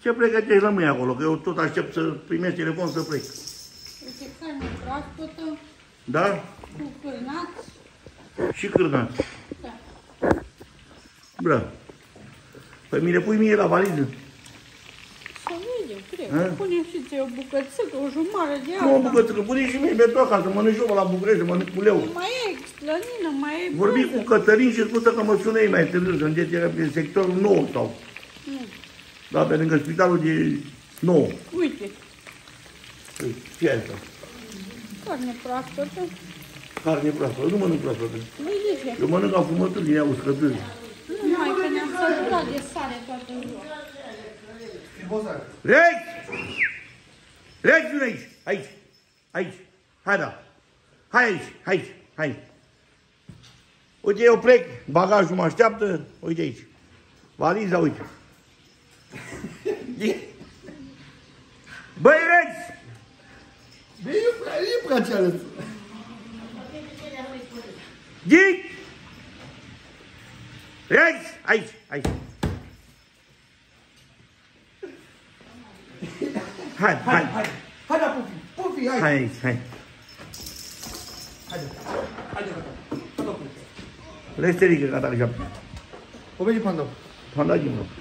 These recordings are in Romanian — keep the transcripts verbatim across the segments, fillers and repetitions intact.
Ce pregătești la mâine acolo? Că eu tot aștept să primesc telefon să plec. Uite, carne proaspătă. Da? Cu cârnați. Și cârnați. Da. Bra. Păi mi le pui mie la valiză. Să vedem, cred. Punem și ție o bucățică, o jumătate de alta. Nu o bucățică, pune și mie pentru acasă, mănânc eu la București, să mănânc cu leu. Mai e slănină, mai e Vorbi cu Cătălin și spusă că mă sună ei mai târziu, să înceți era prin sectorul nou sau. Nu. Da, pe lângă spitalul de nou. Uite. Păi, ce e asta? Carne proaspătă. Carne proaspătă, nu mănânc proaspătă. Nu-i de ce? Eu mănânc afumături din ea uscături. Nu mai că ne-am săturat de sare toată ziua. Rex! Rex, vine aici! Aici! Aici! Hai, da! Hai aici! Hai! Hai! Uite, eu plec, bagajul mă așteaptă, uite aici. Valiza, uite. Băi, Rex! Bine, e prea ce ales. Dic! Rex! Aici! Aici! Hai, hai! Hai, hai, da, Pufi, Pufi, hai. Hai aici, hai! Haide, haide, gata. Hai, da, Pufi. Lesterică, gata, așa. O veni Pandau. Panda din loc.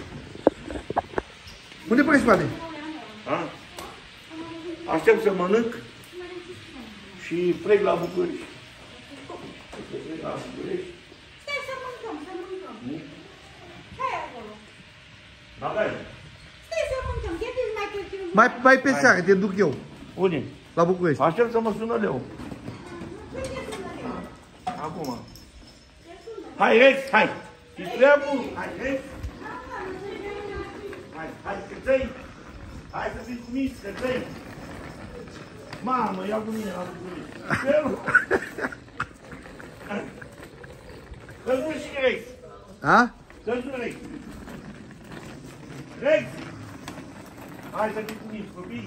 Unde pui spate? A? Aștept să mănânc și plec la București. Plec la București. Stai să mâncăm, să mâncăm. Hai acolo. Bagaj. Stai să mâncăm, ce te mai târziu? Mai, mai pe seară, te duc eu. Unde? La București. Aștept să mă sună Leu. Acum. Hai, Rex, hai! Și treabă! Hai, Rex! Hai, hai, cățăi! Hai să fiți cu mici, cățăi! Mamă, ia cu mine la București! Căzut și Rex! A? Căzut Rex! Rex! Hai să fiți cu mici, copii!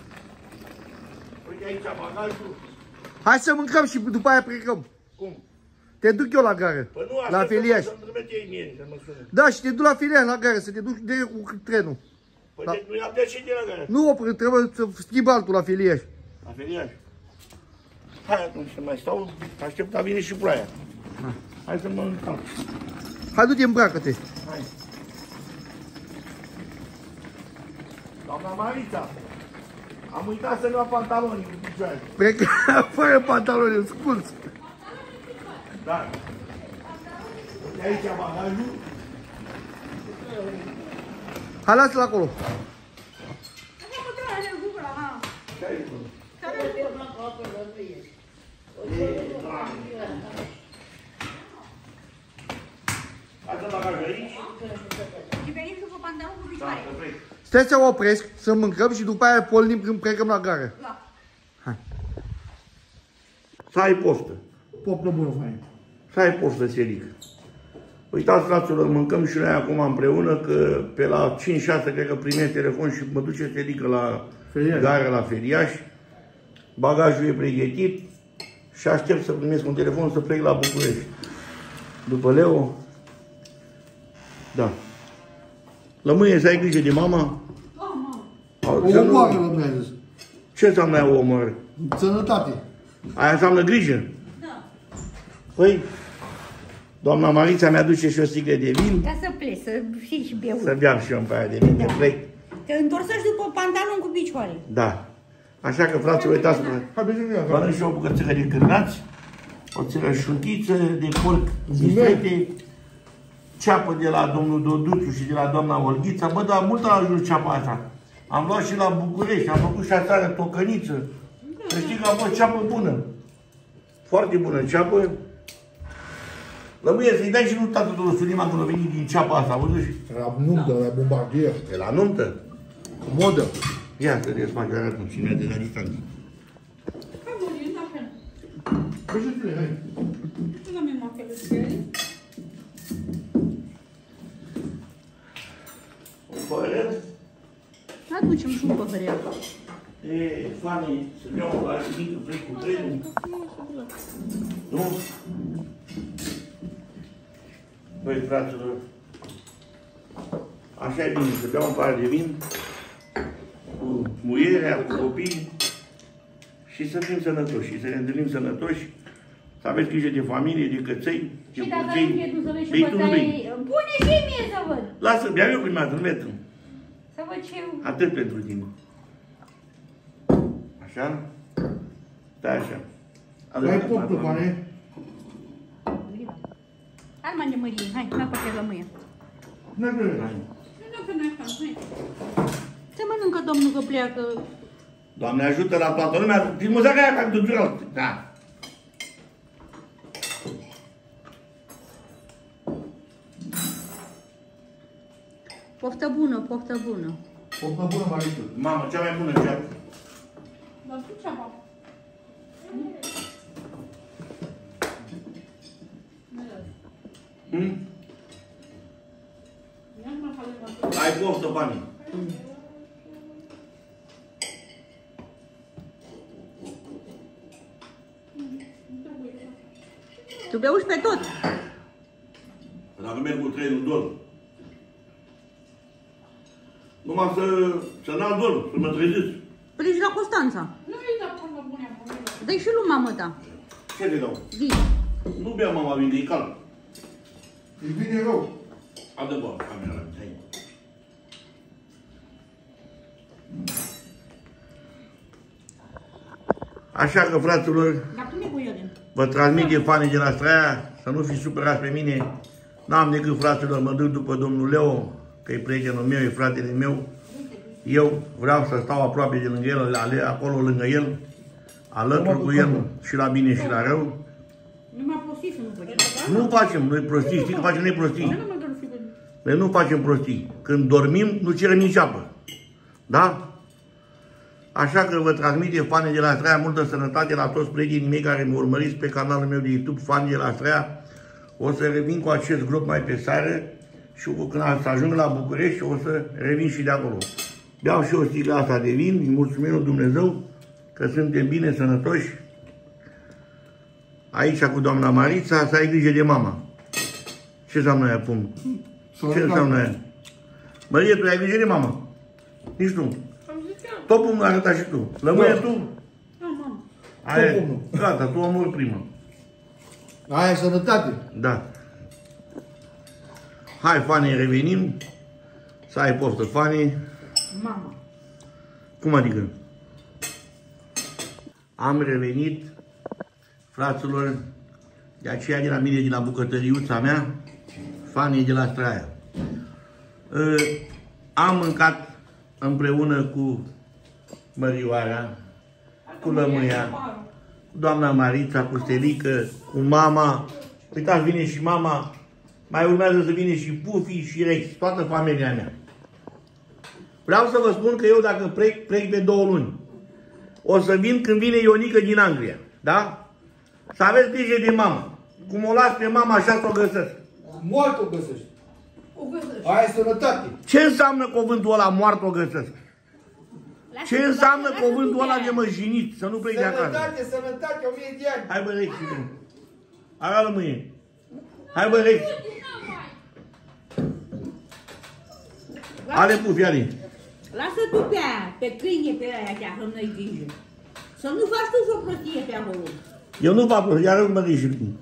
Uite aici bagajul. Hai să mâncăm și după aia plecăm. Cum? Te duc eu la gară. Păi nu, La Feliaș. să-mi trimite ei mie, să mă sună. Da, și te duc la Feliaș, la gară, să te duc direct cu trenul. Păi Da. deci nu i-am dat și de la care? Nu opri, trebuie să schimb altul la Feliaș. La Feliaș. Hai atunci să mai stau, aștept a vine și ploaia. Hai să mâncăm. Hai, du-te, îmbracă-te. Hai. Doamna Marița, am uitat să-mi iau pantalonii cu picioare. Plecă fără pantaloni, scurs. Da. Uite aici bagajul. Hai, lasă-l acolo. Așa mă trebuie să gura, ha. Ce ai făcut? Lasă bagajul aici. Și venim și cu pantaloni cu Da, picioare. să plec. Stai să opresc, să mâncăm și după aia pornim când plecăm la gară. Da. Să ai poftă. Popă bună, fain. Să ai poftă, Serică. Uitați, fraților, mâncăm și noi acum împreună, că pe la cinci șase cred că primesc telefon și mă duce Serică la Feriaș. gară, la Feriaș. Bagajul e pregătit și aștept să primesc un telefon să plec la București. După Leo, da. Lămâie să ai grijă de mama. Oh, O omoară, mi-a zis. Ce înseamnă aia o omoară? Sănătate. Aia înseamnă grijă. da. Păi, doamna Marița mi-aduce și o sticlă de vin. Ca să pleci, să fii și beut. Să beam și eu pe aia de vin, că plec. Te întorsăși după pantalon cu picioare. Da. Așa că, fraților, uitați-vă. Hai, bine, bine. Mănânc și o bucățică de cârnați, o țără șunchiță de porc bifete, ceapă de la domnul Doduciu și de la doamna Olghița. Bă, dar mult a ajuns ceapa asta. Am luat și la București, am făcut și aseară tocăniță. Să știi că am fost ceapă bună. Foarte bună ceapă. Lămâie să-i dai și lui tatăl lui Sulima când a venit din ceapa asta, văzuși? La nuntă, la bombardier. E la nuntă. Modă. Ia să desfac, arată cum ține de la distanță. Hai, mă, eu n-am fel. Păi și tu, hai. Nu am eu mafele de ele. Un părere? Aducem și un păhărel. E, Fani, să-mi iau la mică, plec cu trenul. Nu? Băi, fraților, Așa e bine, să beau un pahar de vin cu muierea, cu copiii și să fim sănătoși și să ne întâlnim sănătoși, să aveți grijă de familie, de căței, de Și dacă purcei. nu fie tu să vezi și Bei tu, nu bei. bătaie, pune și mie să văd. Lasă, beau eu prima dată, nu le tâng. Să văd ce... Atât pentru tine. Așa? Stai așa. Ai poftă, pane? Hai, mă, de mărie, hai, n-a păcat lămâie. Nu ai vreme. Nu, nu, că n-ai fac, hai. Se mănâncă, domnul, că pleacă. Doamne ajută la toată lumea. Din muzaca aia ca de da. Poftă bună, poftă bună. Poftă bună, maritul. Mamă, cea mai bună ceapă. Dar tu ce-a Hmm? Ai poftă, banii. Tu beuși pe tot. Dacă merg cu trenul, dorm. Numai să, să n-am dorm, să mă trezesc. Pleci la Constanța. Nu-i da până bune acolo. Dă-i și lui mamă ta. Ce le dau? Vin. Nu bea mama vin, e cald. Îi vine rău. Adă bă, camera, hai. Așa că, fraților, Dar pune cu ele. vă transmit de fanii de la Straia, să nu fiți supărați pe mine. N-am decât, fraților, mă duc după domnul Leo, că e prietenul meu, e fratele meu. Eu vreau să stau aproape de lângă el, acolo lângă el, alături cu el și la bine și la rău. Nu m-a prostit să nu faci. Nu facem noi prostii, știi că facem noi prostii? Nu mă dor sigur. Noi nu facem prostii. Când dormim, nu cerem nici apă. Da? Așa că vă transmite fanii de la Straia, multă sănătate la toți prietenii mei care mă urmăriți pe canalul meu de YouTube, Fanii de la Straia. O să revin cu acest grup mai pe seară și când să ajung la București o să revin și de acolo. Beau și o sticlă asta de vin, îi mulțumim lui Dumnezeu că suntem bine, sănătoși. Aici cu doamna Marița, să ai grijă de mama. Ce înseamnă aia, pum? Ce înseamnă aia? Mărie, tu ai grijă de mama? Nici tu. Tot pumnul arăta și tu. Lămâie tu? Da, mamă. Aia, pumnul. gata, tu omori primă. Aia e sănătate. Da. Hai, Fani, revenim. Să ai poftă, Fani. Mama. Cum adică? Am revenit, fraților, de aceea de la mine, de la bucătăriuța mea, Fani de la Straia. Am mâncat împreună cu Mărioara, cu Lămâia, cu doamna Marița, cu Stelică, cu mama. Uitați, vine și mama. Mai urmează să vină și Pufi și Rex, toată familia mea. Vreau să vă spun că eu dacă plec, plec pe două luni. O să vin când vine Ionică din Anglia. Da? Să aveți grijă de mama. Cum o las pe mama, așa să o găsesc. Moart o găsești. O găsești. Aia e sănătate. Ce înseamnă cuvântul ăla, moart o găsesc? Ce înseamnă cuvântul ăla de măjinit? Să nu plec de acasă. Sănătate, sănătate, o mie de ani. Hai bă, Rex, și tu. Avea lămâie. Hai bă, Rex. Ale Pufi, ale. Lasă tu pe aia, pe câine, pe aia, chiar să nu-i grijă. Să nu faci tu și o prostie pe acolo. Eu nu fac prostii, iar mă duc și tu.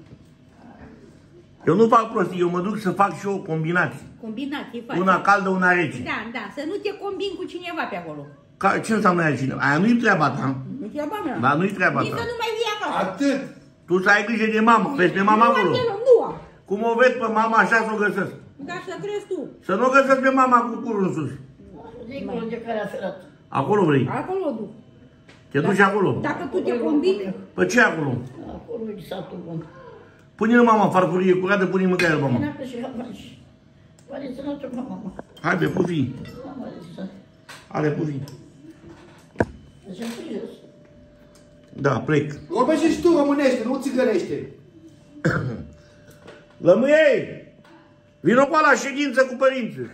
Eu nu fac prostii, eu mă duc să fac și o combinație. Combinații faci. Una caldă, una rece. Da, da, să nu te combini cu cineva pe acolo. Ca, ce înseamnă aia cineva? Aia nu-i treaba ta. Nu treaba mea. Dar nu-i treaba Nici ta. să nu mai vii acasă. Atât. Tu să ai grijă de mama, vezi pe mama Nu, acolo. Angelo, nu am. Cum o vezi pe mama, așa să o găsesc. Ca să crezi tu. Să nu o găsesc pe mama cu curul în sus. Dincolo de care a ferat. Acolo vrei. Acolo o duc. Te duci acolo. Dacă tu te combini, Pe ce acolo? Acolo e satul bun. Pune-l mama în farfurie curată, pune-i mâncare mama. Dacă și faci. Pare sănătul, mama. Hai pe Pufi. Mama, zice. Ale Pufi. Deci am prins. Da, plec. Vorbește și tu românește, nu țigărește. Lămâie! Vino cu la ședință cu părinții.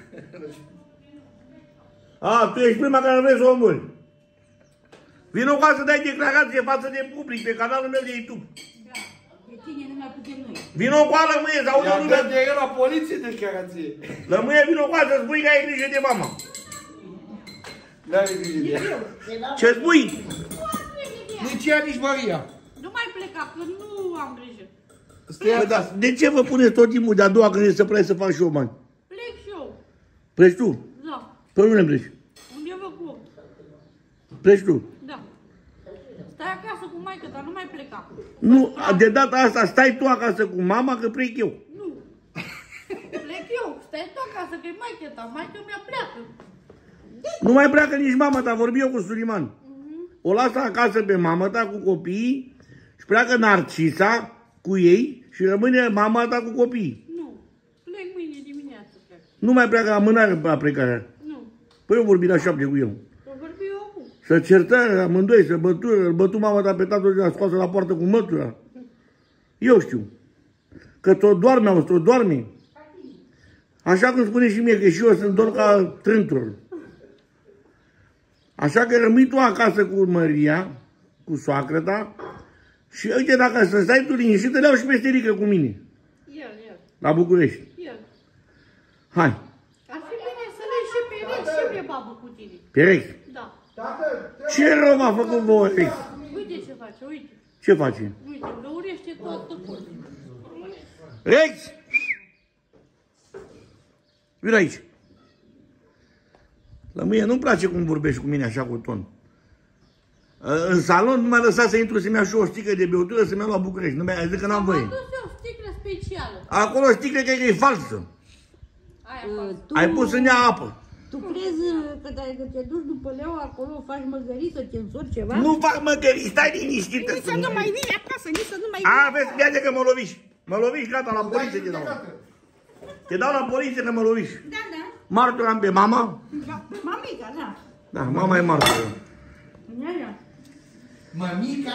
A, tu ești prima care vrei să o omori. Vino cu să dai declarație față de public pe canalul meu de YouTube. da, de tine nu mai putem noi. Vino cu a lămâie, să audă lumea. de el la poliție de garanție. Lămâie, vino cu a să spui că ai grijă de mama. N-are grijă de ea. Ce spui? Nici ea, nici Maria. Nu mai pleca, că nu am grijă. Păi, da, de ce vă puneți tot timpul de-a doua când e să pleci să faci și eu bani? Plec și eu. Pleci tu? Da. Pe unde pleci? Unde vă cu? Pleci tu? Da. Stai acasă cu maică, dar nu mai pleca. Nu, de data asta stai tu acasă cu mama că plec eu. Nu. Plec eu. Stai tu acasă, că e maică ta. Maică mea pleacă. Nu mai pleacă nici mama ta, vorbi eu cu Suliman. O lasă acasă pe mama ta cu copiii și pleacă Narcisa cu ei și rămâne mama ta cu copiii. Nu. Plec mâine dimineață, plec. Nu mai pleacă la mânare la plecarea. Nu. Păi eu vorbi la șapte cu el. Să vorbi eu acum. Să certă amândoi, să bătură, îl bătu mama ta pe tatăl de la scoasă la poartă cu mătura. Eu știu. Că tot doarme, auzi, tot doarme. Așa cum spune și mie, că și eu sunt doar ca trântul. Așa că rămâi tu acasă cu Maria, cu soacră ta, și uite, dacă să stai tu liniștit, te leau și pe Sterică cu mine, El, el, la București. el. Hai, Ar fi bine să le și pe Rex și pe babă cu tine. pe Rex. Da. Ce rău m-a făcut vouă Rex? Uite ce face, uite. Ce face? Uite, găurește tot tăpul. Rex! Vino aici. La mie nu-mi place cum vorbești cu mine așa cu ton. În salon nu m-a lăsat să intru să-mi iau și o sticlă de beutură să-mi iau la București. Nu mi-a zis că n-am voie. Am adus eu o sticlă specială. Acolo sticlă cred că e falsă. Aia fac. Tu, Ai pus în ea apă. tu crezi că te, că te duci după leu acolo, faci măgăriță, te însori ceva? Nu fac măgării, stai liniștită. Nici să nu mai vii acasă, nici să nu mai A, vezi, ia că mă loviși. Mă loviși, gata, la poliție te dau. Te dau la poliție că mă loviși. Da, da. Martor am pe mama. Mamica, da. Da, mama e martor. Ia, ia. Mămica!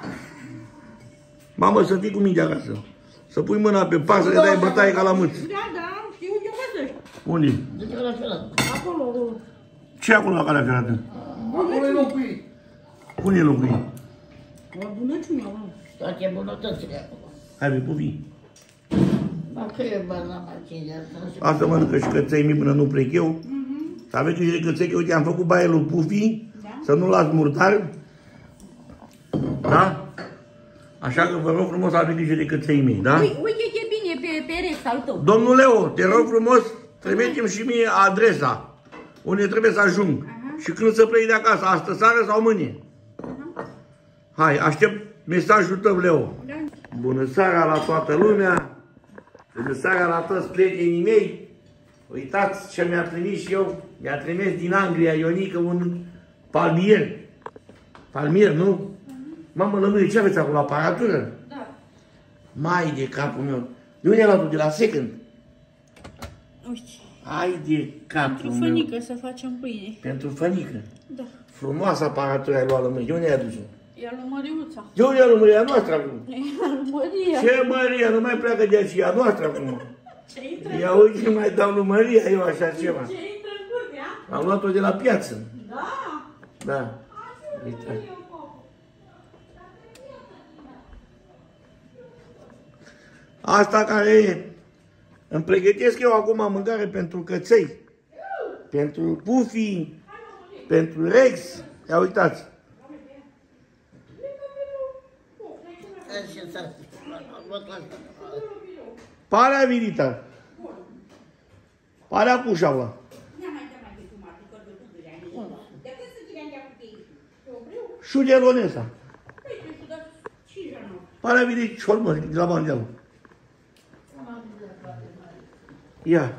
Mamă, să fii cu mingea acasă. Să pui mâna pe pasă, că dai bătaie ca la mâți. Da, da, știu unde găsești. Unde? De ce la fel? Acolo, acolo. Ce acolo la calea ferată? Acolo e locuit. Unde e locui? La bunăciunea, mă. Toate bunătățile acolo. Hai, pe pufi. Dacă e bani, n-am mai cine. Asta mănâncă și căței mii până nu plec eu. Să aveți grijă de căței, că uite, am făcut baie lui Pufi. Să nu las murdar. Da? Așa că vă rog frumos să aveți grijă de căței mei, da? Uite, uite ce bine pe, pe Rex al tău. Domnul Leo, te rog frumos, trimite-mi și mie adresa unde trebuie să ajung. Uh-huh. Și când să plec de acasă, astă seară sau mâine. Uh-huh. Hai, aștept mesajul tău, Leo. Da. Bună seara la toată lumea. Bună seara la toți prietenii mei. Uitați ce mi-a trimis și eu. Mi-a trimis din Anglia, Ionică, un palmier. Palmier, nu? Uh-huh. Mamă, lămâie, ce aveți acolo? Aparatură? Da. Mai de capul meu. De unde ai luat-o? De la second? Uite. Hai de capul Pentru meu. fănică să facem pâine. Pentru fănică. Da. Frumoasă aparatură ai luat, lămâie. De unde ai adus-o? Ia lui Măriuța. De unde ai lămâia noastră acum? Ia lui Maria. Ce Maria? Nu mai pleacă de aici, a noastră acum. Ce intră, Ia uite, mai dau lui Maria eu așa ceva. ce intră în curtea? Am luat-o de la piață. Da. Da. Uite. Asta care îmi pregătesc eu acum mâncare pentru căței, pentru Pufi, pentru Rex. Ia uitați. Parea virita. Parea cușaua. Șugelonesa. Parea virita ciorbă de la bandeală. Ia.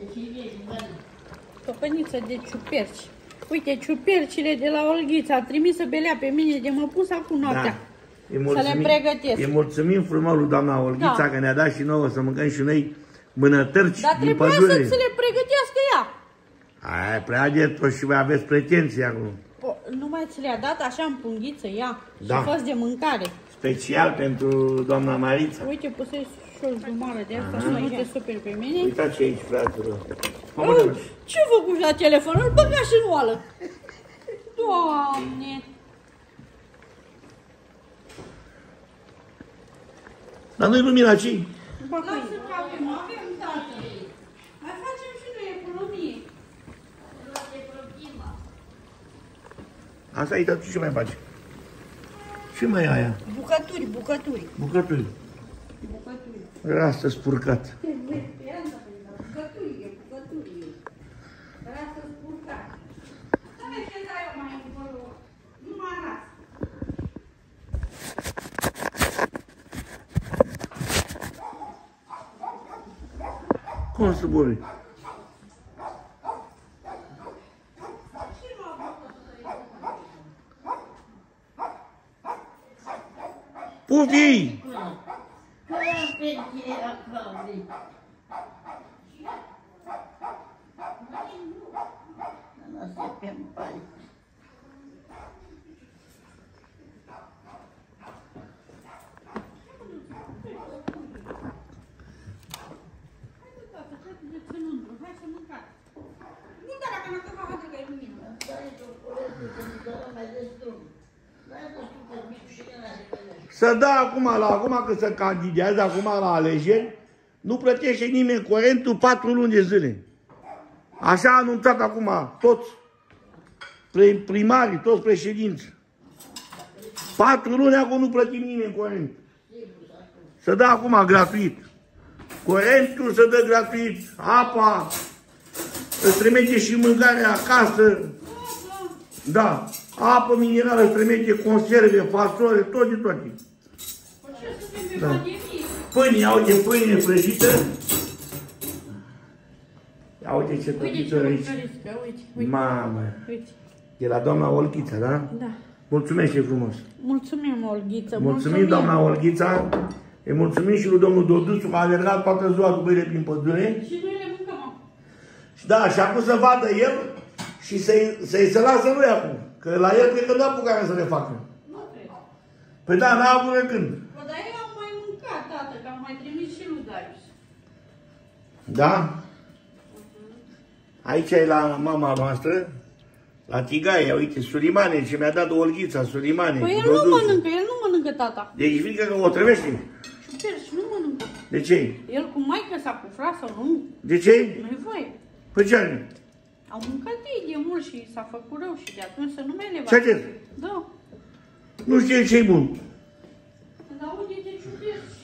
Păpăniță de ciuperci. Uite, ciupercile de la Olghița. A trimis să belea pe mine de mă pus acum noaptea. Da. Să le pregătesc. Îi mulțumim frumos lui doamna Olghița, Da. că ne-a dat și nouă să mâncăm și noi mânătărci Dar din trebuia pădure. să le pregătească ea. Aia, prea de tot și voi aveți pretenții acum. O, numai ți le-a dat așa în punghiță, ea. Da. Și fost de mâncare. Special pentru doamna Marița. Uite, pusei și o jumătate de asta să nu te superi pe mine. Uitați aici, fraților. Oh, ce făcuși la telefon? Îl băga și în oală. Doamne! Dar nu-i lumina ce? Lasă că avem, avem, tată. Mai facem și noi economie. Asta e, dar ce mai faci? Ce mai e aia? Bucături, bucături. Bucături. Bucături. Rastă spurcat. Bucături, bucături. Rasă spurcat. Să ne ce dai eu mai încolo. Numai rasă. Cum să bori? Pufi! Nu, dar dacă n-a căcat, haide că e lumină. Să dă acum, la acum că se candidează, acum la alegeri, nu plătește nimeni curentul patru luni de zile. Așa a anunțat acum toți primarii, toți președinți. Patru luni acum nu plătim nimeni curent. Să dă acum gratuit. Curentul să dă gratuit, apa, îți trimite și mâncarea acasă. Da, apă minerală, îți trimite conserve, fasole, tot de toate. Da. Pâine, ia uite, pâine prăjită. Ia uite ce tăpiță aici. Mamă. E la doamna Olghița, da? Da. Mulțumesc și frumos. Mulțumim, Olghiță. Mulțumim, doamna Olghița. Îi mulțumim și lui domnul Doduțu, că a alergat toată ziua după ele prin pădure. Și noi le mâncăm. Da, și acum să vadă el și să-i să se lasă lui acum. Că la el cred că nu apucarea să le facă. Nu cred. Păi da, n-a avut de când. Bă, dar eu am mai mâncat, tată, că am mai trimis și lui Darius. Da? Aici e la mama noastră, la Tigaia, uite, Sulimane, ce mi-a dat Olghița, Sulimane. Păi el Doduțu. nu mănâncă, el nu mănâncă, tata. Deci frică că o trăvește. Și nu mănâncă. De ce? El cu maică s-a cu frasă, nu? De ce? Nu-i voie. Păi ce are? Au mâncat ei de mult și s-a făcut rău și de atunci să nu mai le Ce vadă. ce? Da. Nu știe ce-i bun. Dar unde te ciudești?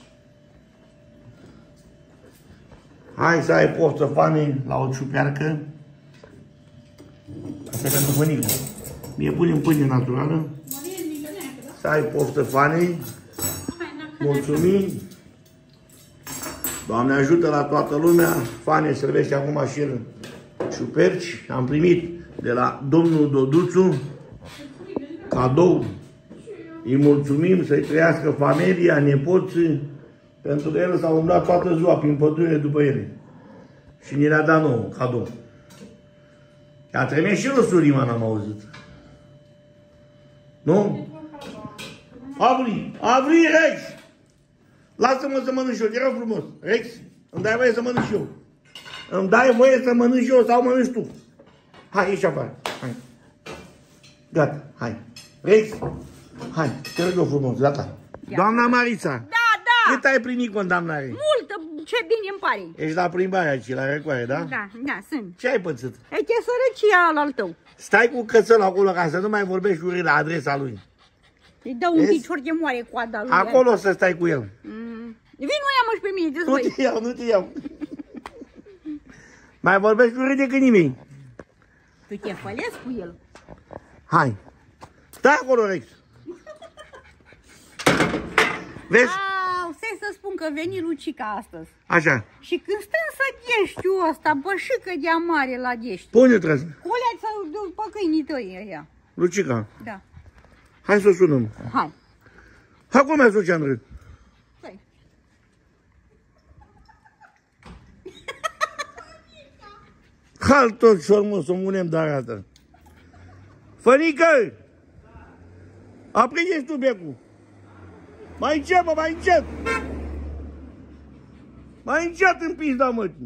Hai să ai poftă, Fane, la o ciupercă. Asta e pentru pâinică. Mie punem pâine naturală. Marie, mică neacă, da? Să ai poftă, Fane. Hai, n-a Mulțumim. Doamne ajută la toată lumea. Fane servește acum și el ciuperci. Am primit de la domnul Doduțu cadou. Îi mulțumim, să-i trăiască familia, nepoții, pentru că el s-a umblat toată ziua prin pădure după ele. Și ni le-a dat nouă, cadou. I-a trimis și lui Suliman, am auzit. Nu? Avri, Avri, Rex! Lasă-mă să mănânc și eu, te rog frumos. Rex, îmi dai voie să mănânc și eu. Îmi dai voie să mănânc și eu sau mănânci tu? Hai, ieși afară. Hai. Gata, hai. Rex, hai, te rog eu frumos, gata. Doamna Marița, Da, da! cât ai primit condamnare? Multă, ce bine îmi pare. Ești la plimbarea aici, la recoare, da? Da, da, sunt. Ce ai pățit? E ce sărăcia al tău. Stai cu cățelul acolo ca să nu mai vorbești urât la adresa lui. Îi dau un Vezi? picior de moare coada lui. Acolo să stai cu el. Mm. Vino, ia-mă și pe mine, Nu dezvăi. te iau, nu te iau. Mai vorbești urât decât nimeni. Tu te fălesc cu el. Hai. Stai acolo, Rex. Vezi? Au, stai să spun că veni Lucica astăzi. Așa. Și când stăm să gheștiu ăsta, bășică de amare la ghești. Pune trăs. Colea-ți după câinii tăi ăia. Lucica, Da. hai să o sunăm. Hai. Hai cum mai suci, Andrei? Stai. Hai tot șormă să munem de arată. Fănică! Aprinde-ți tu becul. Mai încet, bă, mai încet! Mai încet în pizda mătii.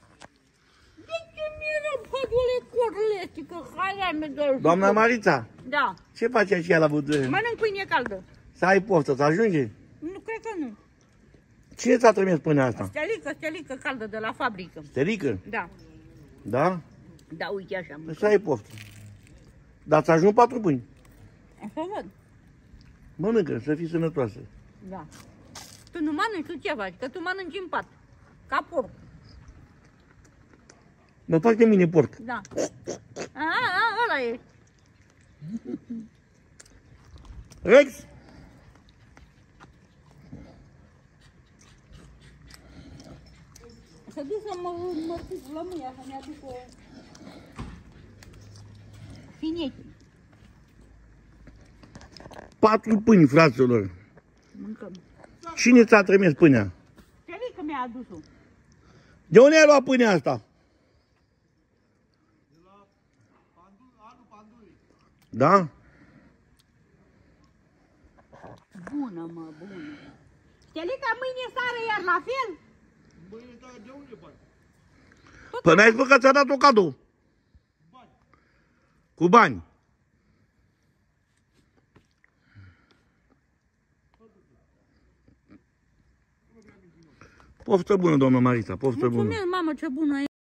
De ce mi-era pădule corletică? Hai, mea, Doamna Marița, Da. Ce face aceea la vădure? Mănânc pâine caldă. Să ai poftă, să ajunge? Nu, cred că nu. Cine ți-a trimis pâinea asta? Stelică, stelică caldă de la fabrică. Sterică? Da. Da? Da, uite așa. Păi să ai poftă. Dar ți ajung patru pâini. Așa văd. Mănâncă, să fii sănătoasă. Da. Tu nu mănânci, tu ce faci? Că tu mănânci în pat. Ca porc. Mă fac de mine porc. Da. A, a, ăla e. Rex! Să duc să mă, mă duc lămâia, să-mi aduc o... Fineche. Patru pâini, fraților. Mâncăm. Cine ți-a trimis pâinea? Stelică mi-a adus-o. De unde ai luat pâinea asta? Da? Bună, mă, bună. Stelica, mâine sară iar la fel? Păi n-ai spus că ți-a dat o cadou. Cu bani. Poftă bună, doamnă Marisa, poftă bună. Mulțumesc, mamă, ce bună e.